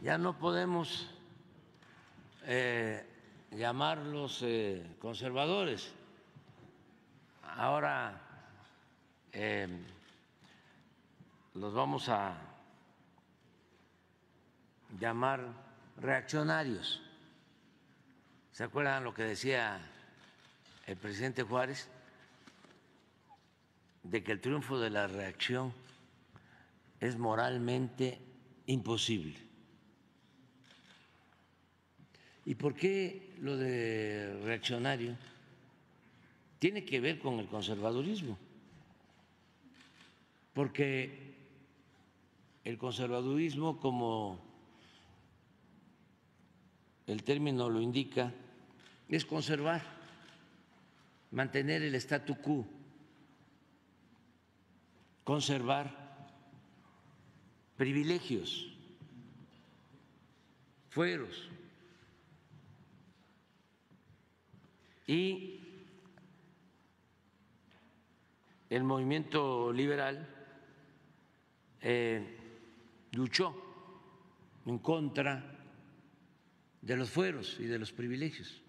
ya no podemos llamarlos conservadores. Ahora los vamos a llamar reaccionarios. ¿Se acuerdan lo que decía el presidente Juárez? De que el triunfo de la reacción es moralmente imposible. ¿Y por qué lo de reaccionario? Tiene que ver con el conservadurismo, porque el conservadurismo, como el término lo indica, es conservar, mantener el statu quo, conservar privilegios, fueros. Y el movimiento liberal luchó en contra de los fueros y de los privilegios.